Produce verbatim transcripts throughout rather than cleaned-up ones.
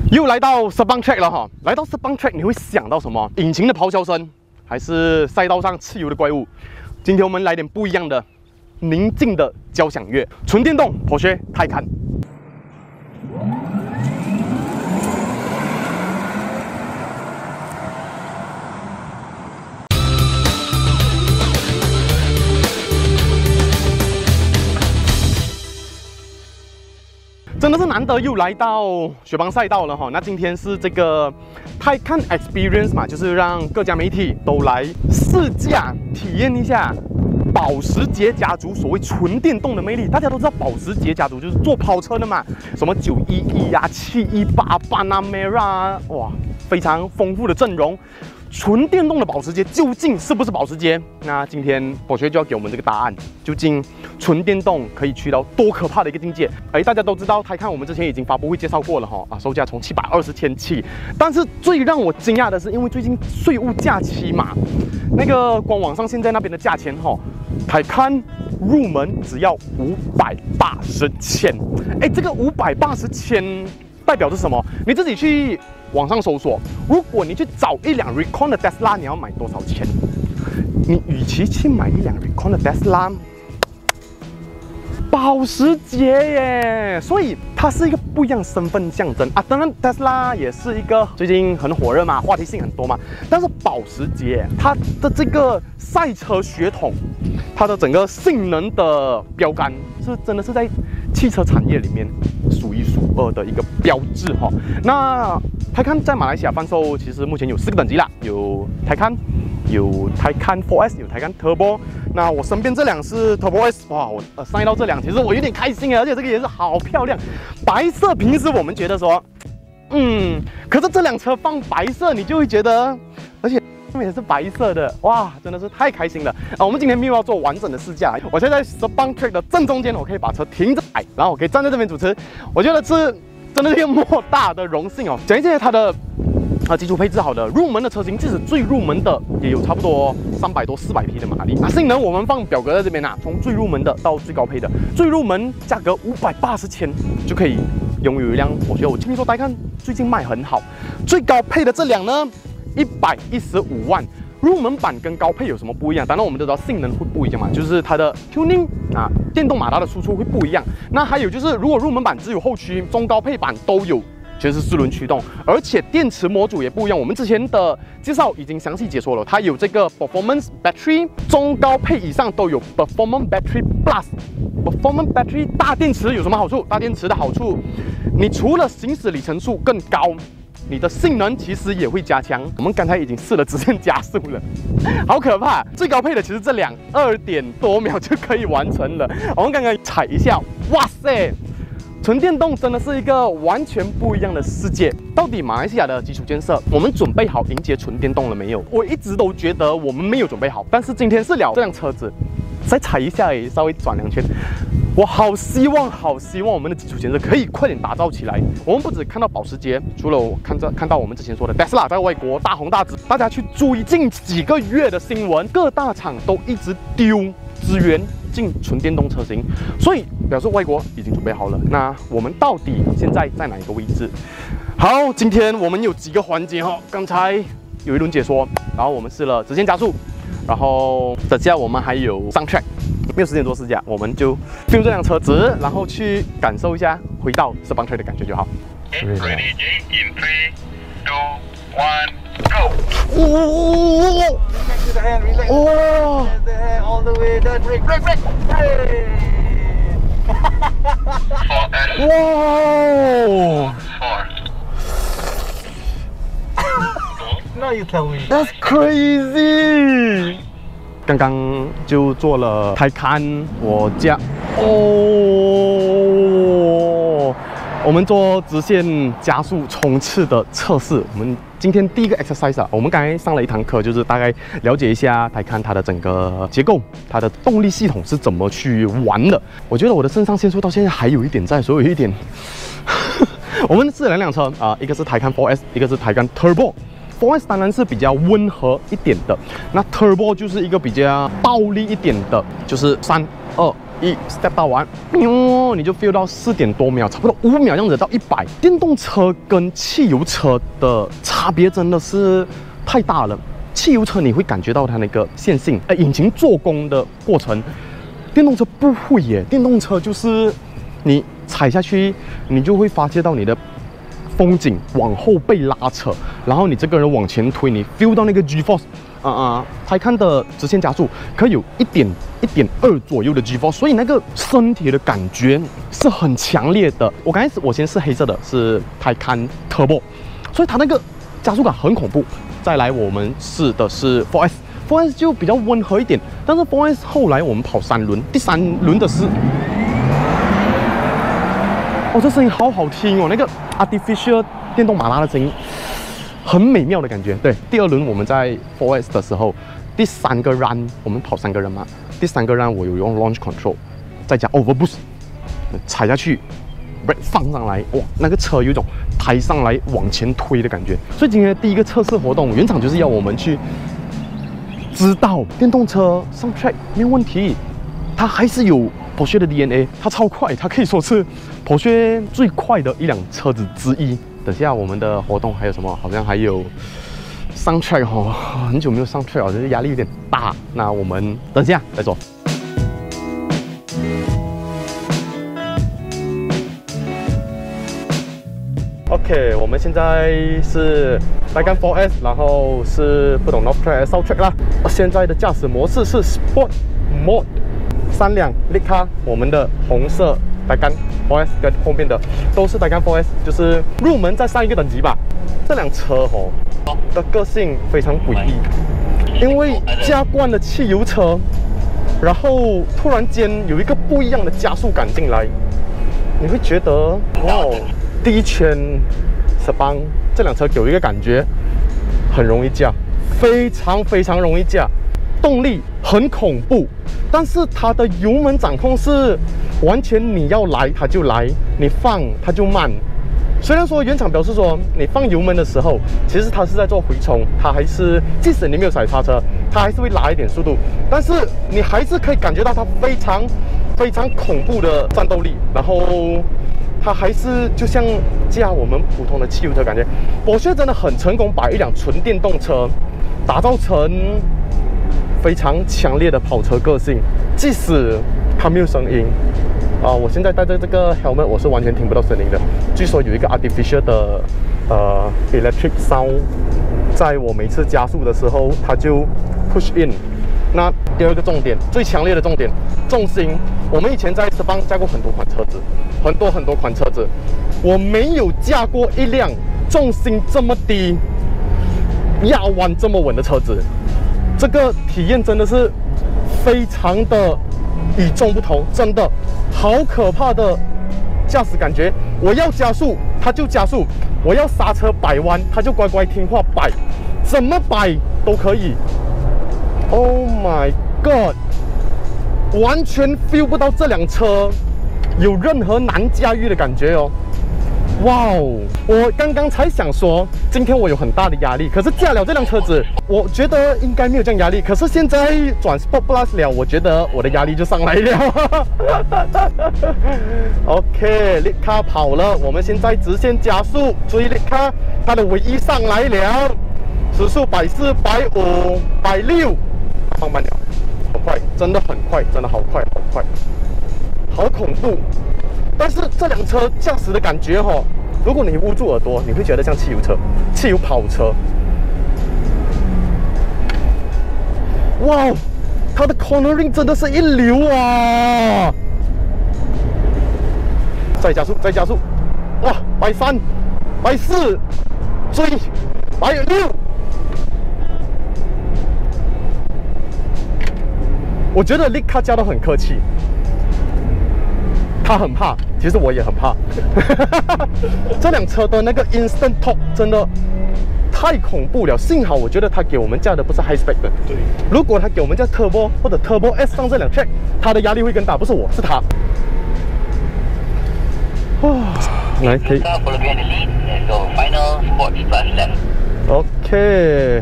又来到 Sepang Track 了哈，来到 Sepang Track 你会想到什么？引擎的咆哮声，还是赛道上汽油的怪物？今天我们来点不一样的，宁静的交响乐，纯电动 Porsche Taycan。 真的是难得又来到雪邦赛道了哈。那今天是这个 Taycan Experience 嘛，就是让各家媒体都来试驾体验一下保时捷家族所谓纯电动的魅力。大家都知道保时捷家族就是做跑车的嘛，什么九一一啊、七一八、Panamera 啊，哇，非常丰富的阵容。 纯电动的保时捷究竟是不是保时捷？那今天Porsche就要给我们这个答案。究竟纯电动可以去到多可怕的一个境界？哎，大家都知道Taycan我们之前已经发布会介绍过了哈啊，售价从七百二十千起。但是最让我惊讶的是，因为最近税务假期嘛，那个官网上现在那边的价钱哈，Taycan入门只要五百八十千。哎，这个五百八十千代表是什么？你自己去 网上搜索，如果你去找一辆 Recon 的 Tesla， 你要买多少钱？你与其去买一辆 Recon 的 Tesla， 保时捷耶，所以它是一个不一样的身份象征啊。当然 ，Tesla 也是一个最近很火热嘛，话题性很多嘛。但是保时捷它的这个赛车血统，它的整个性能的标杆是真的是在汽车产业里面数一数二的一个标志哈。那 Taycan 在马来西亚贩售，其实目前有四个等级啦，有 Taycan， 有 Taycan 四 S， 有 Taycan Turbo。那我身边这辆是 Turbo S， 哇，我呃上一到这辆，其实我有点开心啊，而且这个颜色好漂亮，白色。平时我们觉得说，嗯，可是这辆车放白色，你就会觉得，而且也是白色的，哇，真的是太开心了啊！我们今天没有要做完整的试驾，我现在在 Sepang Track 的正中间，我可以把车停着来，然后我可以站在这边主持，我觉得是 真的是一个莫大的荣幸哦！讲一些它的啊基础配置好的入门的车型，即使最入门的也有差不多三百多、四百匹的马力。那性能我们放表格在这边啊，从最入门的到最高配的，最入门价格五百八十千就可以拥有一辆。我觉得我听说Taycan最近卖很好，最高配的这辆呢，一百一十五万。 入门版跟高配有什么不一样？当然我们都知道性能会不一样嘛，就是它的 tuning 啊，电动马达的输出会不一样。那还有就是，如果入门版只有后驱，中高配版都有，全是四轮驱动，而且电池模组也不一样。我们之前的介绍已经详细解说了，它有这个 Performance Battery， 中高配以上都有 Performance Battery Plus。Performance Battery 大电池有什么好处？大电池的好处，你除了行驶里程数更高， 你的性能其实也会加强。我们刚才已经试了直线加速了，好可怕！最高配的其实这两二点多秒就可以完成了。我们刚刚踩一下，哇塞！纯电动真的是一个完全不一样的世界。到底马来西亚的基础建设，我们准备好迎接纯电动了没有？我一直都觉得我们没有准备好，但是今天试了这辆车子，再踩一下而已，稍微转两圈。 我好希望，好希望我们的基础建设可以快点打造起来。我们不只看到保时捷，除了我看着看到我们之前说的 Tesla 在外国大红大紫，大家去注意近几个月的新闻，各大厂都一直丢资源进纯电动车型，所以表示外国已经准备好了。那我们到底现在在哪一个位置？好，今天我们有几个环节哈，刚才有一轮解说，然后我们试了直线加速，然后等下我们还有上 track。 没有时间做试驾，我们就用这辆车子，然后去感受一下回到Sepang Track的感觉就好。Ready, Jay, in three, two, one, go. 哦 ，relax the hand, relax. 哦 the hand all the way, then brake, brake, brake. Wow. Now you tell me. That's crazy. 刚刚就做了Taycan，我家哦，我们做直线加速冲刺的测试。我们今天第一个 exercise 啊，我们刚才上了一堂课，就是大概了解一下Taycan它的整个结构，它的动力系统是怎么去玩的。我觉得我的肾上腺素到现在还有一点在，所以有一点。我们试了两辆车啊、呃，一个是Taycan 四 S， 一个是Taycan Turbo。 四 S 当然是比较温和一点的，那 Turbo 就是一个比较暴力一点的，就是三二一 step 到完，哟，你就 feel 到四点多秒，差不多五秒这样子到一百。电动车跟汽油车的差别真的是太大了。汽油车你会感觉到它那个线性，呃，引擎做工的过程，电动车不会耶。电动车就是你踩下去，你就会发现到你的风景往后被拉扯，然后你这个人往前推，你 feel 到那个 G-force。 啊啊，台看的直线加速可以有一点一点二左右的 G-force， 所以那个身体的感觉是很强烈的。我刚开始我先试黑色的，是台看 Turbo， 所以它那个加速感很恐怖。再来我们试的是 四 S， 四 S 就比较温和一点，但是 四 S 后来我们跑三轮，第三轮的是，哦，这声音好好听哦，那个 artificial 电动马拉的声音。 很美妙的感觉。对，第二轮我们在 四 S 的时候，第三个 run 我们跑三个人嘛，第三个 run 我有用 launch control， 再加 over boost， 踩下去 ，brake 放上来，哇，那个车有一种抬上来往前推的感觉。所以今天的第一个测试活动，原厂就是要我们去知道电动车上 track 没有问题，它还是有 Porsche 的 D N A， 它超快，它可以说是 Porsche 最快的一辆车子之一。 等下我们的活动还有什么？好像还有上 track 哦，很久没有上 track 了，就是压力有点大。那我们等下再说。OK， 我们现在是来干 四 S， 然后是不懂 North Track 还是 South Track 啦。现在的驾驶模式是 Sport Mode， 三辆 Lika， 我们的红色。 带干 四 S 跟后面的都是带干 四 S， 就是入门再上一个等级吧。这辆车哦的个性非常诡异，因为加惯了汽油车，然后突然间有一个不一样的加速感进来，你会觉得哇，第一圈十八这辆车给我一个感觉很容易驾，非常非常容易驾，动力很恐怖，但是它的油门掌控是。 完全你要来它就来，你放它就慢。虽然说原厂表示说你放油门的时候，其实它是在做回冲，它还是即使你没有踩刹车，它还是会拉一点速度，但是你还是可以感觉到它非常非常恐怖的战斗力。然后它还是就像驾我们普通的汽油车感觉，博雪真的很成功把一辆纯电动车打造成非常强烈的跑车个性，即使它没有声音。 啊、呃，我现在戴着这个 helmet， 我是完全听不到声音的。据说有一个 artificial 的呃 electric sound， 在我每次加速的时候，它就 push in。那第二个重点，最强烈的重点，重心。我们以前在 Sepang 驾过很多款车子，很多很多款车子，我没有驾过一辆重心这么低、压弯这么稳的车子。这个体验真的是非常的。 与众不同，真的好可怕的驾驶感觉！我要加速，它就加速；我要刹车摆弯，它就乖乖听话摆，怎么摆都可以。Oh my god！ 完全 feel 不到这辆车有任何难驾驭的感觉哦。哇哦！我刚刚才想说，今天我有很大的压力，可是驾了这辆车子，我觉得应该没有这样压力。可是现在转 Sport Plus 了，我觉得我的压力就上来了。OK， 力卡跑了，我们现在直线加速，追力卡，它的尾翼上来了，时速百四、百五、百六，放慢了，很快，真的很快，真的好快，好快，好恐怖。 但是这辆车驾驶的感觉哈、哦，如果你捂住耳朵，你会觉得像汽油车、汽油跑车。哇，它的 cornering 真的是一流啊！再加速，再加速，哇，百三、百四，追，百六。我觉得力卡加的很客气。 他很怕，其实我也很怕。这辆车的那个 instant torque 真的太恐怖了。幸好我觉得他给我们驾的不是 high spec 的。对，如果他给我们驾 turbo 或者 turbo S 上这辆 track， 他的压力会更大，不是我，是他。哇，来可以。OK，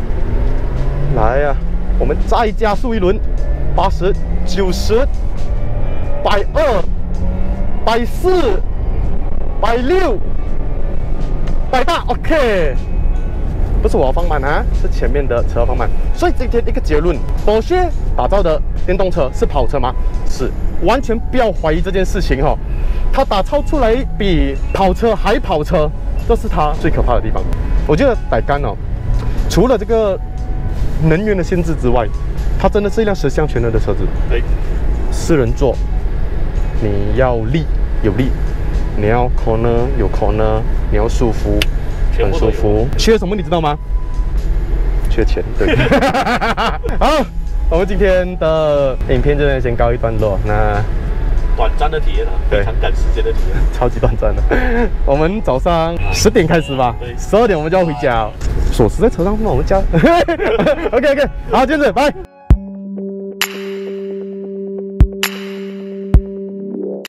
来呀、啊，我们再加速一轮，八十、九十。 百二、百四、百六、百八 ，OK。不是我要放慢啊，是前面的车要放慢。所以今天一个结论，保时捷打造的电动车是跑车吗？是，完全不要怀疑这件事情哦。它打造出来比跑车还跑车，这是它最可怕的地方。我觉得傣干哦，除了这个能源的限制之外，它真的是一辆十项全能的车子。对，四人座，你要力有力，你要 corner 有 corner， 你要舒服。很舒服，缺什么你知道吗？缺钱，对。好，我们今天的影片就先告一段落。那短暂的体验啊，非常赶时间的体验， 超级短暂的。我们早上十点开始吧，十二点我们就要回家。锁匙在车上放我们家。OK OK， 好，这样子，拜。